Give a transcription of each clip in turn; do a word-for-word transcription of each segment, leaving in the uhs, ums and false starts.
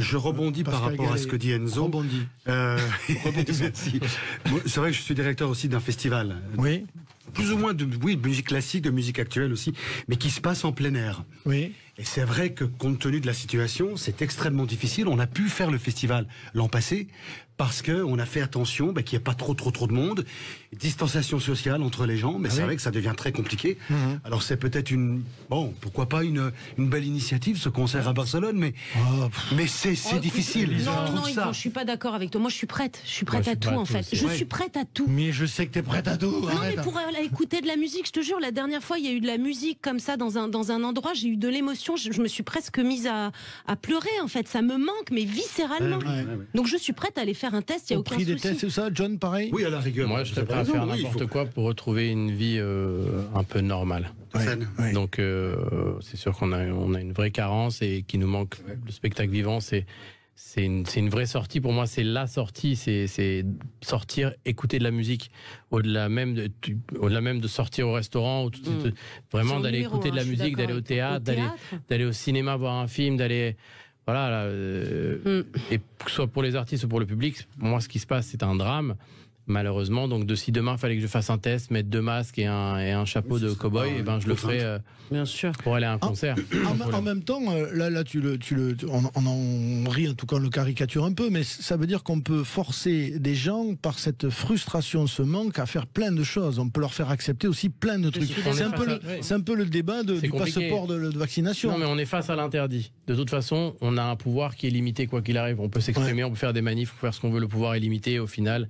je rebondis Pascal par rapport Gallet. à ce que dit Enzo. Rebondis. Euh, merci. C'est vrai que je suis directeur aussi d'un festival. Oui. Plus ou moins de, oui, de musique classique, de musique actuelle aussi, mais qui se passe en plein air. Oui. Et c'est vrai que compte tenu de la situation, c'est extrêmement difficile. On a pu faire le festival l'an passé parce que on a fait attention bah, qu'il n'y ait pas trop trop trop de monde, distanciation sociale entre les gens, mais ah c'est oui. vrai que ça devient très compliqué. Mmh. Alors c'est peut-être une bon, pourquoi pas une une belle initiative ce concert à Barcelone, mais oh, mais c'est c'est oh, difficile. Non non, Yvon, je suis pas d'accord avec toi. Moi je suis prête, je suis prête ouais, à tout en fait. Aussi. Je ouais. suis prête à tout. Mais je sais que t'es prête à tout. Non arrête. mais pour aller écouter de la musique, je te jure, la dernière fois il y a eu de la musique comme ça dans un dans un endroit, j'ai eu de l'émotion, je, je me suis presque mise à à pleurer en fait. Ça me manque mais viscéralement. Ouais, ouais, ouais. Donc je suis prête à aller faire un test. Il y a aucun souci. Des tests, c'est ça, John, pareil. Oui, à la rigueur. Moi, je serais prêt à faire n'importe oui, faut... quoi pour retrouver une vie euh, un peu normale. Ouais, ouais. Donc, euh, c'est sûr qu'on a, on a une vraie carence et qu'il nous manque ouais. le spectacle vivant. C'est, c'est une, c'est une vraie sortie. Pour moi, c'est la sortie. C'est, c'est sortir, écouter de la musique, au-delà même de, tu, au-delà même de sortir au restaurant, ou tout, mmh. tout, vraiment d'aller écouter un, de la musique, d'aller au théâtre, au théâtre. d'aller, d'aller au cinéma voir un film, d'aller. Voilà, là, euh, mm. et que ce soit pour les artistes ou pour le public, pour moi, ce qui se passe, c'est un drame, malheureusement. Donc, de si demain, il fallait que je fasse un test, mettre deux masques et un, et un chapeau oui, de cow-boy, et ben, je le ferai euh, bien sûr. pour aller à un concert. En, en, en même temps, là, là tu le, tu le, on, on en rit, en tout cas, on le caricature un peu, mais ça veut dire qu'on peut forcer des gens, par cette frustration, ce manque, à faire plein de choses. On peut leur faire accepter aussi plein de trucs. C'est un, peu le, oui. c'est un peu le débat de, du compliqué. passeport de, de vaccination. Non, mais on est face à l'interdit. De toute façon, on a un pouvoir qui est limité, quoi qu'il arrive. On peut s'exprimer, ouais. on peut faire des manifs, on peut faire ce qu'on veut. Le pouvoir est limité. Au final,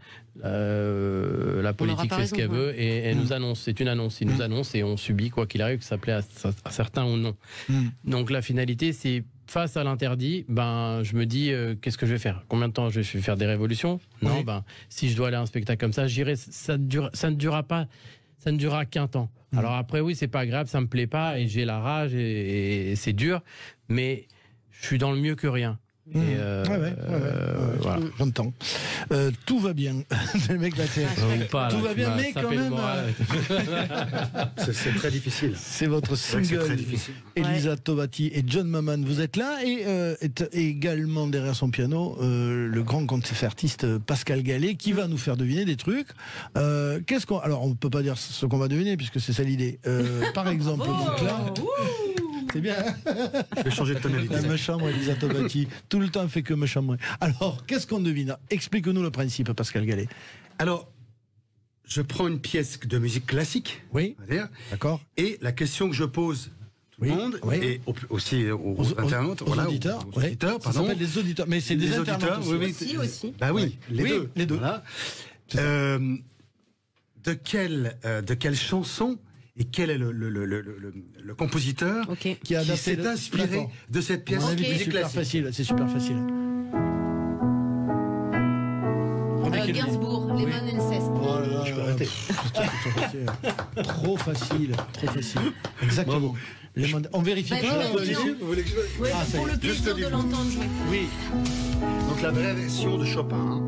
euh, la politique fait ce qu'elle veut et elle mmh. nous annonce. C'est une annonce. Il mmh. nous annonce et on subit, quoi qu'il arrive, que ça plaît à, à certains ou non. Mmh. Donc la finalité, c'est face à l'interdit, ben, je me dis, euh, qu'est-ce que je vais faire? Combien de temps je vais faire des révolutions? Non, oui. ben, si je dois aller à un spectacle comme ça, j'irai. Ça, dure, ça ne durera pas. Ça ne durera qu'un temps. Mmh. Alors après, oui, c'est pas agréable, ça me plaît pas et j'ai la rage et, et c'est dur, mais je suis dans le mieux que rien. Mmh. Et euh, ouais, ouais, ouais, euh, ouais, voilà. J'entends. Euh, tout va bien. Le mec la tête. Pas, tout là, va bien, mais quand même. c'est, c'est très difficile. C'est votre single. Elisa ouais. Tovati et John Mamann, vous êtes là et euh, est également derrière son piano euh, le grand concertiste Pascal Gallet qui va nous faire deviner des trucs. Euh, qu'est-ce qu'on Alors on peut pas dire ce qu'on va deviner puisque c'est ça l'idée. Euh, par exemple, oh, donc là. C'est bien. Je vais changer de tonalité. Me chambre, Elisa Tovati. Tout le temps, fait que me chambrer. Alors, qu'est-ce qu'on devine? Explique-nous le principe, Pascal Gallet. Alors, je prends une pièce de musique classique. Oui. D'accord. Et la question que je pose tout oui. le monde, oui. et au, aussi aux, aux, aux internautes, aux voilà, auditeurs, aux, aux auditeurs, oui. pardon. Ça s'appelle des auditeurs, mais c'est des, des auditeurs aussi. Oui, aussi, aussi. Bah oui, oui. les oui, deux. Les deux. Voilà. Euh, de quelle, euh, de quelle chanson et quel est le, le, le, le, le, le compositeur okay. qui, a qui s'est de... inspiré de cette pièce okay. de musique C'est super classique. facile, c'est super facile. Euh, Gainsbourg, les mains inceste. Oh là là, je peux arrêter. Trop facile, trop facile. Exactement. Les mains... On vérifie bah, pas. Vous voulez que je... oui, ah, pour le plaisir de l'entendre jouer. Oui. Donc la vraie version de Chopin. Hein.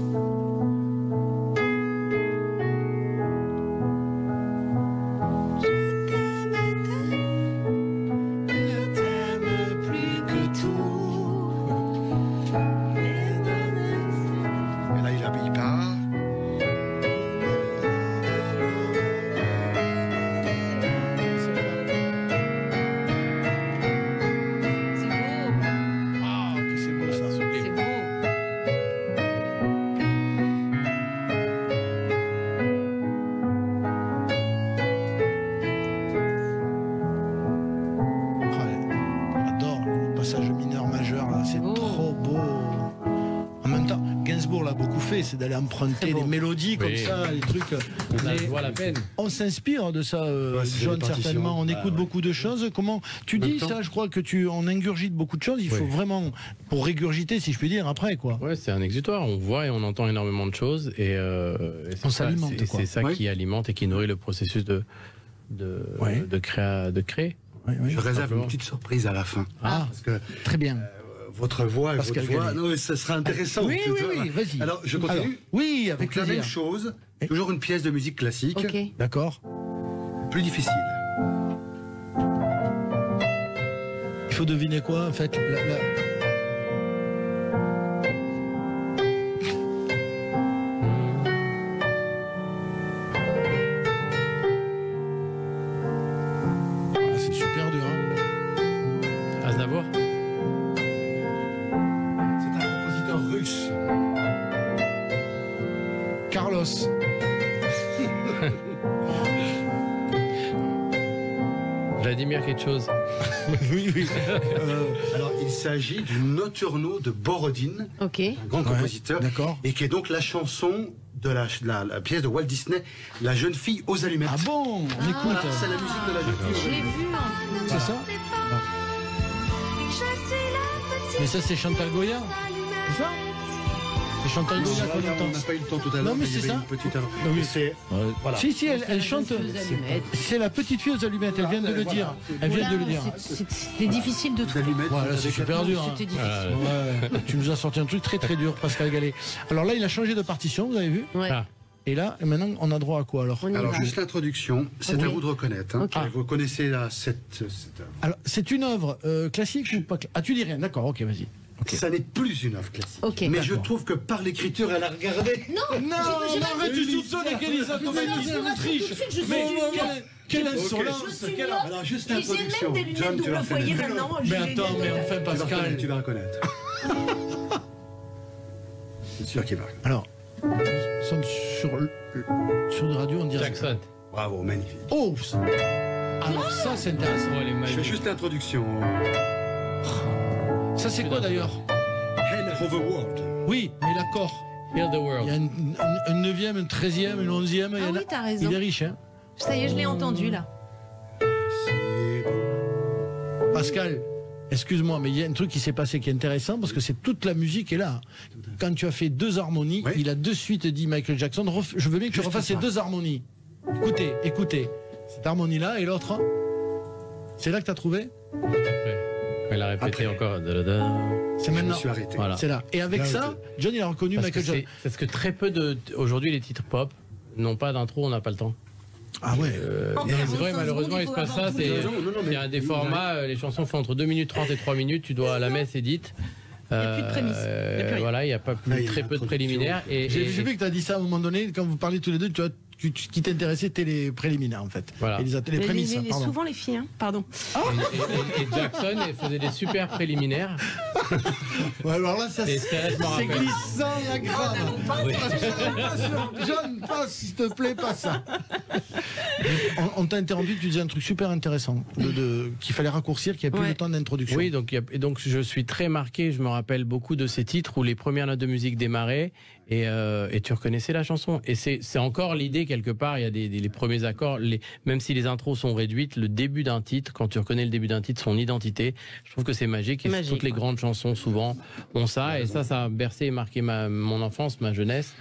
C'est d'aller emprunter bon. des mélodies comme oui. ça, des trucs. Ça vaut la peine. On s'inspire de ça, euh, ouais, John, certainement. On ah, écoute ouais. beaucoup de choses. Comment tu dis ça? Je crois que tu on ingurgite beaucoup de choses. Il oui. faut vraiment pour régurgiter, si je puis dire, après quoi. Ouais, c'est un exutoire. On voit et on entend énormément de choses et, euh, et c'est on ça, s'alimente. C'est, c'est ça oui. qui alimente et qui nourrit le processus de de ouais. de, créa, de créer. Oui, oui, je réserve simplement. une petite surprise à la fin. Ah, parce que très bien. Euh, Votre voix, Pascal votre voix, non, mais ça sera intéressant. Oui, oui, oui, vas-y. Alors, je continue. Alors, oui, avec Donc, la même chose, et... toujours une pièce de musique classique. Okay. D'accord. Plus difficile. Il faut deviner quoi, en fait la, la... Carlos. Vladimir quelque chose. Oui, oui. Euh, alors, il s'agit du Notturno de Borodine, okay. un grand ouais, compositeur, d'accord. et qui est donc la chanson de la, la, la pièce de Walt Disney, La jeune fille aux allumettes. Ah bon, on ah, écoute. Voilà, c'est la musique de la jeune fille. Je l'ai vu. Hein. C'est ça ah. Mais ça, c'est Chantal Goya. C'est ça? C'est Chantal Goya qu'on entend. On n'a pas eu le temps tout à l'heure. Non, mais c'est ça. Petite... Non, oui, c'est. Ouais. Voilà. Si, si, elle, elle chante. C'est la petite fille aux allumettes. Elle vient de le voilà. dire. Elle vient de le dire. C'était difficile de trouver. Voilà, c'est super dur. Hein. C'était difficile. Ouais, ouais. Tu nous as sorti un truc très très dur, Pascal Gallet. Alors là, il a changé de partition, vous avez vu? Ouais. Ah. Et là, maintenant, on a droit à quoi alors? Alors, juste l'introduction, c'est okay. à vous de reconnaître. Hein. Okay. Ah. Vous connaissez là, cette, cette œuvre. Alors, c'est une œuvre euh, classique ou pas? Ah, tu dis rien, d'accord, ok, vas-y. Okay. Ça n'est plus une œuvre classique. Okay. Mais je trouve que par l'écriture, elle a regardé. Non, non, non, mais tu soupçonnes qu'Elisa Tovati elle triche. Mais quelle insolence. Alors, juste l'introduction. John, tu vas reconnaître. Mais attends, mais enfin, Pascal. Tu vas reconnaître. C'est sûr qu'il va reconnaître. Alors. Sont sur, sur de radio, on dirait. Jackson. Bravo, magnifique. Oh, alors ça, c'est intéressant. Oh, je fais juste l'introduction. Ça, c'est quoi d'ailleurs? Hell of the World. Oui, mais l'accord. Heal the World. Il y a une, une, une neuvième, une treizième, une onzième. Ah il y en a... oui, t'as raison. Il est riche, hein? Ça y est, je l'ai entendu là. Pascal. Excuse-moi, mais il y a un truc qui s'est passé qui est intéressant parce que c'est toute la musique est là. Quand tu as fait deux harmonies, oui. il a de suite dit Michael Jackson, je veux bien que tu refasses ces deux harmonies. Écoutez, écoutez, cette harmonie-là et l'autre, c'est là que tu as trouvé? Elle a répété Après. encore. C'est maintenant. Je me suis arrêté. Voilà. C'est là. Et avec là, ça, John, il a reconnu parce Michael Jackson. Parce que très peu de. Aujourd'hui, les titres pop n'ont pas d'intro, on n'a pas le temps. Ah ouais. Euh, c'est vrai, malheureusement, il se passe ça. C'est, il y a des formats, les chansons font entre deux minutes trente et trois minutes. Tu dois, la messe est dite. Il n'y a plus de prémices. Euh, il y a plus voilà, il n'y a pas plus, Là, très peu de préliminaires. Et, J'ai et, vu que tu as dit ça à un moment donné, quand vous parliez tous les deux, tu vois, tu, tu, ce qui t'intéressait, c'était les préliminaires, en fait. Voilà. Et les, les prémices. Les, les, pardon. Souvent les filles, hein. Pardon. Oh et, et, et Jackson faisait des super préliminaires. Ouais, alors là, ça, c'est glissant, la grave. Oh, oui. John, passe, s'il te plaît, pas ça. On, on t'a interrompu, tu disais un truc super intéressant, de, de, qu'il fallait raccourcir, qu'il n'y a plus ouais. de temps d'introduction. Oui, donc, y a, et donc je suis très marqué, je me rappelle beaucoup de ces titres où les premières notes de musique démarraient et, euh, et tu reconnaissais la chanson. Et c'est encore l'idée, quelque part, il y a des, des les premiers accords, les, même si les intros sont réduites, le début d'un titre, quand tu reconnais le début d'un titre, son identité, je trouve que c'est magique. Et magique, toutes les ouais. grandes chansons, souvent, ont ça. Et ça, ça a bercé et marqué ma, mon enfance, ma jeunesse.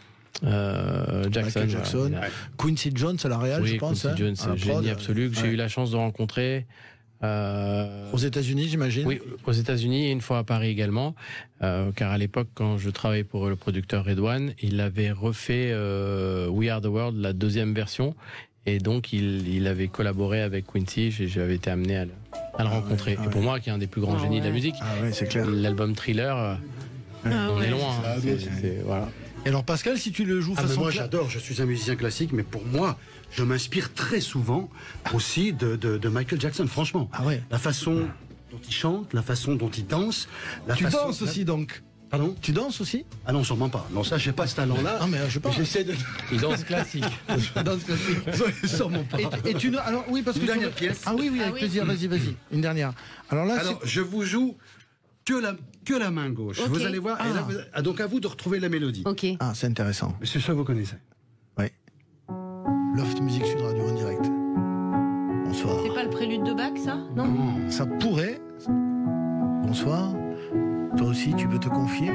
Euh, Jackson, Jackson. Voilà. Quincy Jones à la Real, oui, je pense. Quincy hein, Jones, c'est génie absolu que ouais. j'ai eu la chance de rencontrer. Euh, aux États-Unis, j'imagine. Oui, aux États-Unis et une fois à Paris également, euh, car à l'époque, quand je travaillais pour le producteur Redouane, il avait refait euh, We Are the World, la deuxième version, et donc il, il avait collaboré avec Quincy. J'avais été amené à le, à le ah rencontrer. Ouais, ah et pour ouais. moi, qui est un des plus grands ah génies ouais. de la musique, ah ouais, c'est clair. L'album Thriller, euh, ah on ouais. est loin. Hein, c'est, c'est, c'est, voilà. Et alors Pascal, si tu le joues ah façon... Moi j'adore, je suis un musicien classique, mais pour moi, je m'inspire très souvent aussi de, de, de Michael Jackson, franchement. Ah ouais. La façon dont il chante, la façon dont il danse. La tu façon... danses aussi donc? Pardon? Tu danses aussi? Ah non, sûrement pas. Non, ça, j'ai pas ce talent-là. Ah mais je pense. J'essaie de... Il danse classique. Il danse classique. Sûrement pas. Et, et tu... Alors oui, parce Une que... dernière je... pièce. Ah oui, oui, avec ah, oui. plaisir, vas-y, vas-y. Une dernière. Alors là, Alors, je vous joue... Que la, que la main gauche. Okay. Vous allez voir. Ah. Et là, vous, donc à vous de retrouver la mélodie. Okay. Ah, c'est intéressant. Mais c'est ça que vous connaissez. Oui. Loft Musique Sud Radio en direct. Bonsoir. C'est pas le prélude de Bach, ça? Non, non. Ça pourrait. Bonsoir. Toi aussi, tu veux te confier?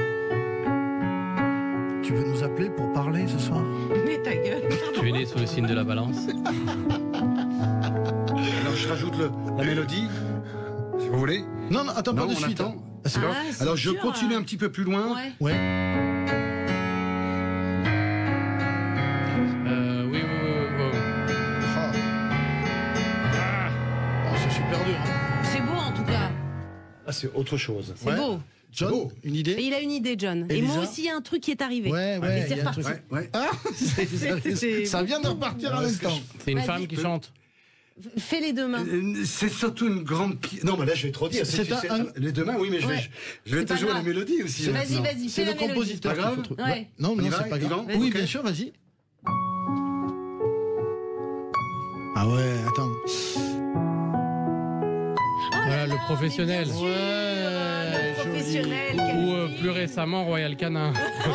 Tu veux nous appeler pour parler ce soir? Mais ta gueule. Tu es né sous le signe de la balance. Alors je rajoute le, la mélodie. Si vous voulez. Non, non, attends, non, pas de suite. Attend. Ah, ah, alors je continue un petit peu plus loin. Ouais. Ouais. Euh, oui, oui, oui, oui. oui. Oh. Ah. Oh, c'est super dur. Hein. C'est beau en tout cas. Ah, c'est autre chose. C'est ouais. beau. John, beau. Une idée? Et il a une idée, John. Elisa? Et moi aussi, il y a un truc qui est arrivé. Ouais, ouais. C'est reparti. Ouais, ouais. Ah, c'est, c'est, c'est, ça vient de repartir à l'instant. C'est une femme qui chante. Fais les deux mains. C'est surtout une grande pièce. Non, mais là, je vais trop dire. C'est un, un... Les deux mains, oui, mais je vais, ouais. je vais te jouer la mélodie aussi. Vas-y, vas-y. C'est le compositeur. Pas grave. Ouais. Non, non, c'est pas grave. Oui, bien sûr, vas-y. Ah ouais, attends. Voilà, le professionnel. Ouais, le professionnel. Ou euh, plus récemment, Royal Canin.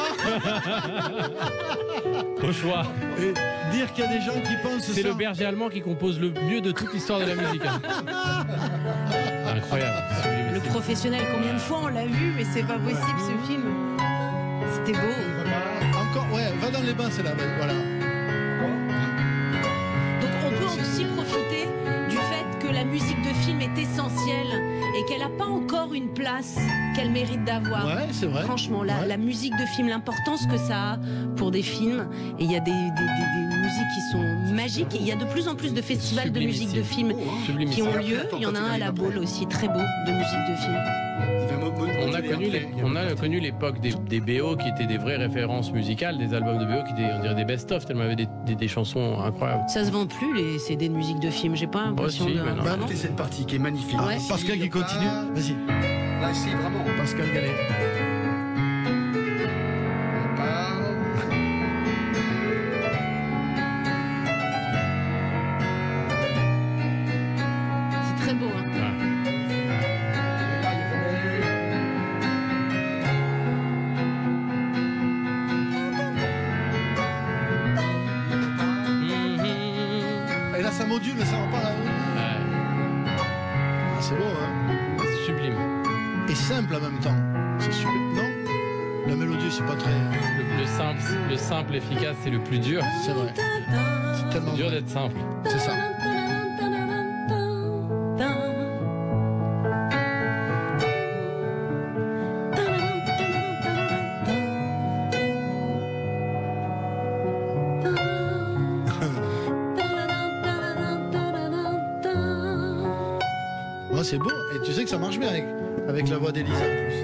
Au choix. Et dire qu'il y a des gens qui pensent c'est ça. le berger allemand qui compose le mieux de toute l'histoire de la musique. Hein. Incroyable. Le professionnel, combien de fois on l'a vu, mais c'est pas possible ce film. C'était beau. Encore, ouais, va dans les bains, c'est là, voilà. Donc on peut aussi profiter du fait que la musique de film est essentielle et qu'elle n'a pas encore une place qu'elle mérite d'avoir. Ouais, c'est vrai. Franchement, la, ouais. la musique de film, l'importance que ça a pour des films. Et il y a des, des, des, des musiques qui sont magiques. Et il y a de plus en plus de festivals de musique de film qui ont lieu. Il y en a un à la Baule aussi, très beau, de musique de film. On a connu, les, on a connu l'époque des, des B O qui étaient des vraies références musicales, des albums de B O qui étaient, on dirait, des best-of, tellement il y avait des, des, des chansons incroyables. Ça se vend plus, les C D de musique de film, j'ai pas l'impression. Aussi, de... mais non. Bah, écoutez cette partie qui est magnifique. Ouais. Ah, Pascal qui continue. Vas-y. Là, c'est vraiment Pascal Gallet. C'est très beau, hein. Et là, ça module, mais ça va pas là. Ouais. Ah, c'est beau, hein. C'est sublime. Et simple en même temps. C'est super. Non, la mélodie, c'est pas très. Le, le simple, le simple efficace, c'est le plus dur. C'est vrai. C'est tellement C'est dur vrai. d'être simple. C'est ça. C'est beau, et tu sais que ça marche bien avec, avec la voix d'Elisa en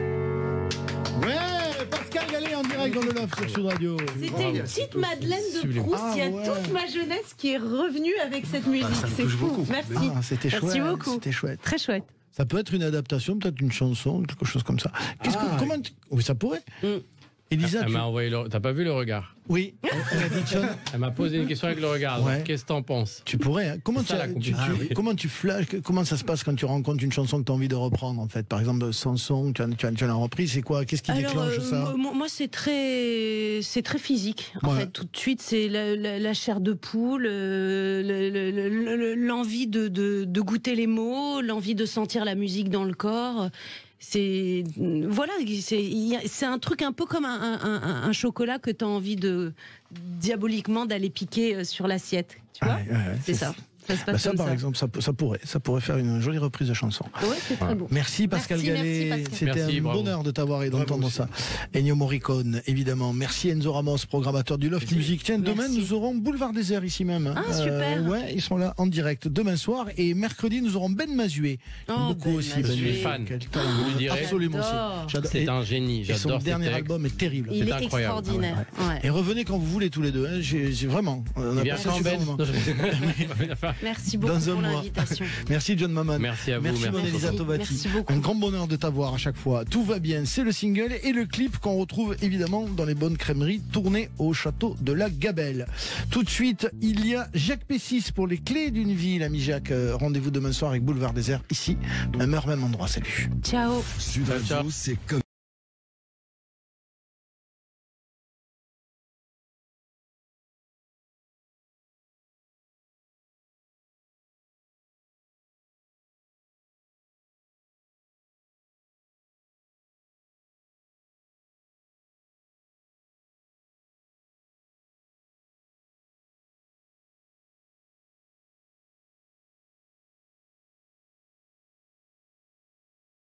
plus. Ouais, Pascal Gallet en direct dans le Loft sur Sud Radio. C'était une petite Madeleine de Sublime. Proust. Ah, Il y a ouais. toute ma jeunesse qui est revenue avec cette musique. ça me C'est touche fou. beaucoup. Merci. Ah, c'était Merci chouette. beaucoup. C'était chouette. Très chouette. Ça peut être une adaptation, peut-être une chanson, quelque chose comme ça. Qu'est-ce Ah, que, comment tu- Oui, ça pourrait. Mm. Elisa, Elle tu... m'a envoyé le... T'as pas vu le regard? Oui, elle a dit John, Elle m'a posé une question avec le regard. Ouais. Qu'est-ce que t'en penses? tu pourrais. Hein. Comment, C'est ça, tu, la tu, tu- compétition. Ah, oui. comment tu flashes, comment ça se passe quand tu rencontres une chanson que tu as envie de reprendre en fait? Par exemple, Sanson, tu as, tu as, tu as reprise, c'est quoi? Qu'est-ce qui Alors, déclenche euh, ça? moi, moi, c'est très, c'est très physique. En Ouais. fait, tout de suite, c'est la, la, la chair de poule, euh, le- le- le- le- l'envie de, de, de goûter les mots, l'envie de sentir la musique dans le corps. C'est voilà, c'est il y a- c'est un truc un peu comme un, un, un, un chocolat que tu as envie de diaboliquement d'aller piquer sur l'assiette. Tu vois, Ouais, ouais, ouais, c'est ça. Ça se passe Bah ça, comme par ça. exemple, ça, peut- ça pourrait, ça pourrait faire une jolie reprise de chanson. Ouais, c'est très beau. Merci Pascal Merci, Gallet, merci, Pascal. c'était Merci, un bravo. bonheur de t'avoir et d'entendre ça. Ennio Morricone, évidemment. Merci Enzo Ramos, programmateur du Loft Music. Tiens, demain Merci. nous aurons Boulevard Désert ici même. Ah, super. Ouais, ils sont là en direct demain soir et mercredi nous aurons Ben Mazué. J'aime Oh, beaucoup Ben aussi. Mazué. Je suis Mazué. fan. Quel talent. Vous lui direz. Absolument aussi. J'adore. J'adore. C'est Et- un génie. Et son J'adore ses dernier textes. album est terrible. Il est incroyable. extraordinaire. Ouais. Et revenez quand vous voulez tous les deux. Hein. J'ai j'ai vraiment. On a Il vient passé un quand super Ben moment. Non, je- Merci beaucoup Dans un pour mois. l'invitation. Merci John Mamann. Merci à vous. Merci, merci. mon Elisa Merci, Tovati. merci beaucoup. Un grand bonheur de t'avoir à chaque fois. Tout va bien, c'est le single et le clip qu'on retrouve évidemment dans les bonnes crèmeries tourné au château de la Gabelle. Tout de suite, il y a Jacques Pessis pour les clés d'une vie, l'ami Jacques. Euh, Rendez-vous demain soir avec Boulevard Désert, ici, même heure, même endroit. Salut. Ciao. Sud Radio, c'est comme